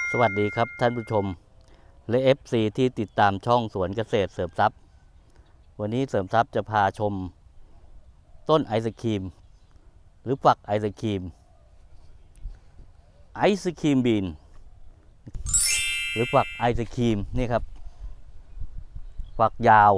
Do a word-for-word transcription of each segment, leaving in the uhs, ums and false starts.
สวัสดีครับท่านผู้ชมและ เอฟ ซี ที่ติดตามช่องสวนเกษตรเสริมทรัพย์วันนี้เสริมทรัพย์จะพาชมต้นไอศครีมหรือฝักไอศครีมไอศครีมบีนหรือฝักไอศครีมนี่ครับฝักยาว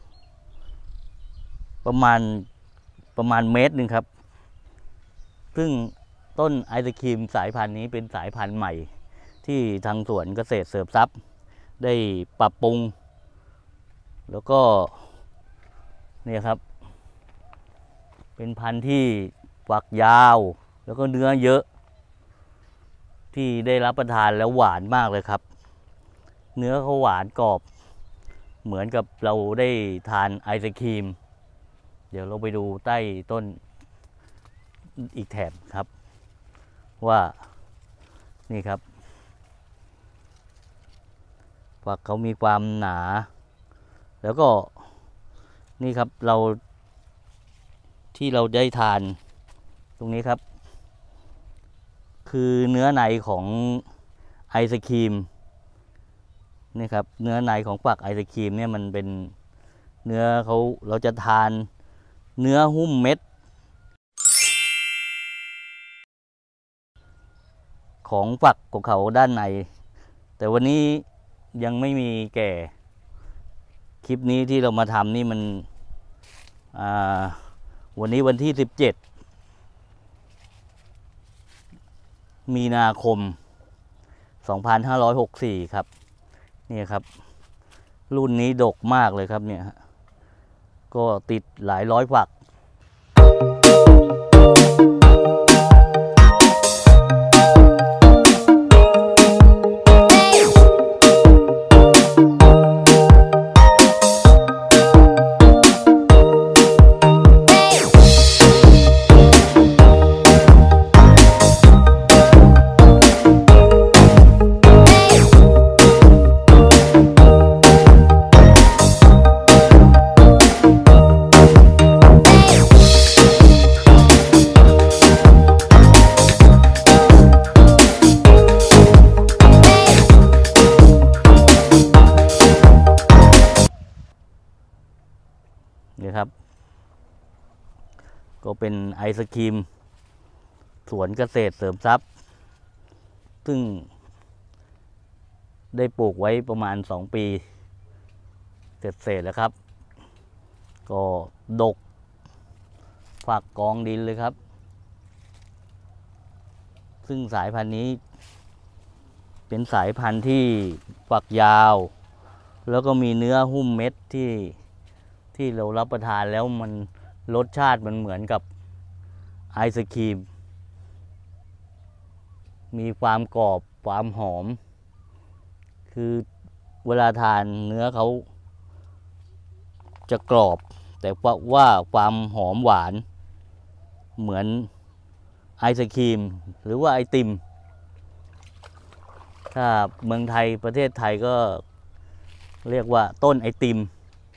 ประมาณประมาณเมตรหนึ่งครับซึ่งต้นไอศครีมสายพันธุ์นี้เป็นสายพันธุ์ใหม่ที่ทางสวนเกษตรเสริมทรัพย์ได้ปรับปรุงแล้วก็เนี่ยครับเป็นพันธุ์ที่ฝักยาวแล้วก็เนื้อเยอะที่ได้รับประทานแล้วหวานมากเลยครับเนื้อเขาหวานกรอบเหมือนกับเราได้ทานไอศครีมเดี๋ยวเราไปดูใต้ต้นอีกแถบครับว่านี่ครับฝักเขามีความหนาแล้วก็นี่ครับเราที่เราได้ทานตรงนี้ครับคือเนื้อในของไอศครีมนี่ครับเนื้อในของฝักไอศครีมเนี่ยมันเป็นเนื้อเขาเราจะทานเนื้อหุ้มเม็ดของฝักของเขาด้านในแต่วันนี้ยังไม่มีแก่คลิปนี้ที่เรามาทำนี่มันวันนี้วันที่สิบเจ็ดมีนาคมสองพันห้าร้อยหกสิบสี่ครับนี่ครับรุ่นนี้ดกมากเลยครับเนี่ยก็ติดหลายร้อยฝักนี่ครับก็เป็นไอศครีมสวนเกษตรเสริมทรัพย์ซึ่งได้ปลูกไว้ประมาณสองปีเสร็จๆแล้วครับก็ดกฝักกองดินเลยครับซึ่งสายพันธุ์นี้เป็นสายพันธุ์ที่ฝักยาวแล้วก็มีเนื้อหุ้มเม็ดที่ที่เรารับประทานแล้วมันรสชาติมันเหมือนกับไอศครีมมีความกรอบความหอมคือเวลาทานเนื้อเขาจะกรอบแต่ว่าความหอมหวานเหมือนไอศครีมหรือว่าไอติมถ้าเมืองไทยประเทศไทยก็เรียกว่าต้นไอติม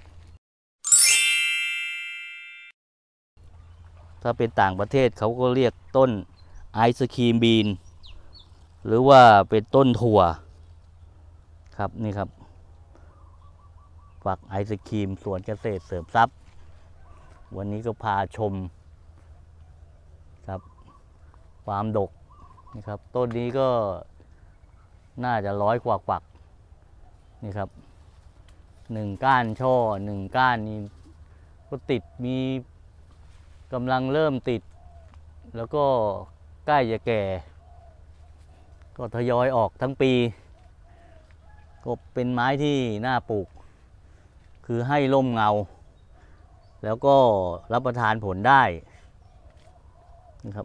ถ้าเป็นต่างประเทศเขาก็เรียกต้นไอศครีมบีนหรือว่าเป็นต้นถั่วครับนี่ครับฝักไอศครีมสวนเกษตรเสริมทรัพย์วันนี้ก็พาชมครับความดกนี่ครับต้นนี้ก็น่าจะร้อยกว่าฝักนี่ครับหนึ่งก้านช่อหนึ่งก้านนี้ก็ติดมีกำลังเริ่มติดแล้วก็ใกล้จะแก่ก็ทยอยออกทั้งปีก็เป็นไม้ที่น่าปลูกคือให้ร่มเงาแล้วก็รับประทานผลได้นะครับ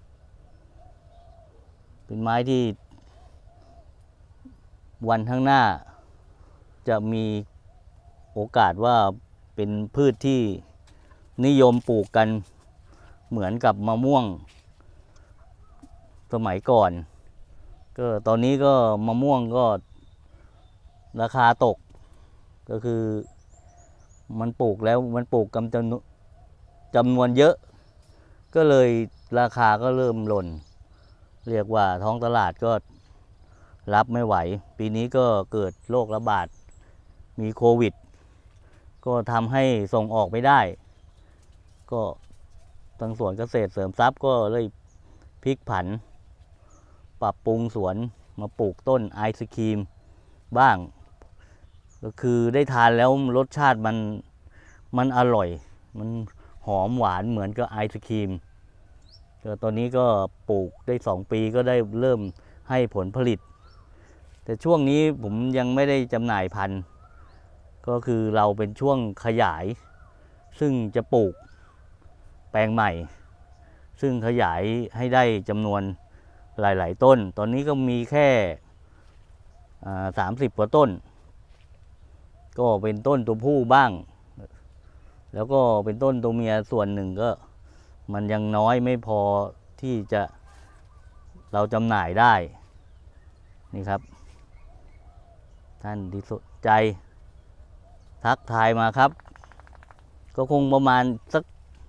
เป็นไม้ที่วันข้างหน้าจะมีโอกาสว่าเป็นพืชที่นิยมปลูกกันเหมือนกับมะม่วงสมัยก่อนก็ตอนนี้ก็มะม่วงก็ราคาตกก็คือมันปลูกแล้วมันปลูกจำนวนจำนวนเยอะก็เลยราคาก็เริ่มหล่นเรียกว่าท้องตลาดก็รับไม่ไหวปีนี้ก็เกิดโรคระบาดมีโควิดก็ทำให้ส่งออกไม่ได้ก็ทางสวนเกษตรเสริมทรัพย์ก็เลยพลิกผันปรับปรุงสวนมาปลูกต้นไอศครีมบ้างก็คือได้ทานแล้วรสชาติมันมันอร่อยมันหอมหวานเหมือนกับไอศครีมก็ตอนนี้ก็ปลูกได้สองปีก็ได้เริ่มให้ผลผลิตแต่ช่วงนี้ผมยังไม่ได้จำหน่ายพันธุ์ก็คือเราเป็นช่วงขยายซึ่งจะปลูกแปลงใหม่ซึ่งขยายให้ได้จำนวนหลายๆต้นตอนนี้ก็มีแค่สามสิบกว่าต้นก็เป็นต้นตัวผู้บ้างแล้วก็เป็นต้นตัวเมียส่วนหนึ่งก็มันยังน้อยไม่พอที่จะเราจำหน่ายได้นี่ครับท่านที่สนใจทักทายมาครับก็คงประมาณสัก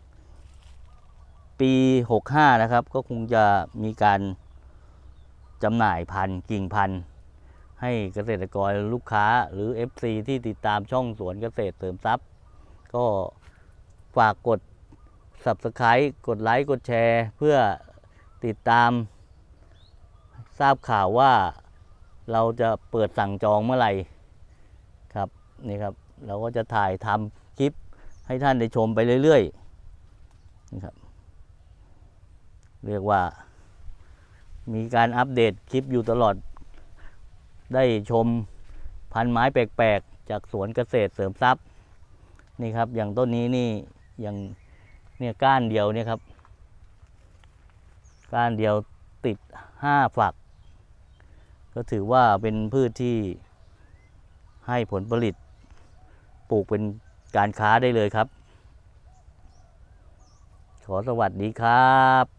ปีหกห้านะครับก็คงจะมีการจำหน่ายพันธุ์กิ่งพันธุ์ให้เกษตรกรลูกค้าหรือ เอฟ ซี ที่ติดตามช่องสวนเกษตรเสริมทรัพย์ก็ฝากกด ซับสไครบ์ กดไลค์กดแชร์เพื่อติดตามทราบข่าวว่าเราจะเปิดสั่งจองเมื่อไหร่ครับนี่ครับเราก็จะถ่ายทำคลิปให้ท่านได้ชมไปเรื่อยๆนี่ครับเรียกว่ามีการอัปเดตคลิปอยู่ตลอดได้ชมพันไม้แปลกๆจากสวนเกษตรเสริมทรัพย์นี่ครับอย่างต้นนี้นี่อย่างเนี่ยก้านเดียวเนี่ยครับก้านเดียวติดห้าฝักก็ถือว่าเป็นพืชที่ให้ผลผลิตปลูกเป็นการค้าได้เลยครับขอสวัสดีครับ